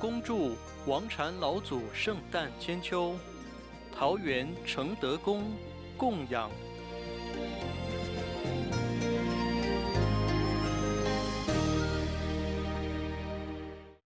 恭祝王禅老祖圣诞千秋，桃园承德宫供养